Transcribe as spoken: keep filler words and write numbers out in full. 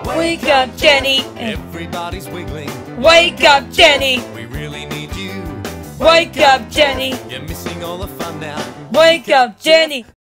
Wake up, Jenny. Everybody's wiggling. Wake up, Jenny. We really need you. Wake up, Jenny. You're missing all the fun now. Wake up, Jenny.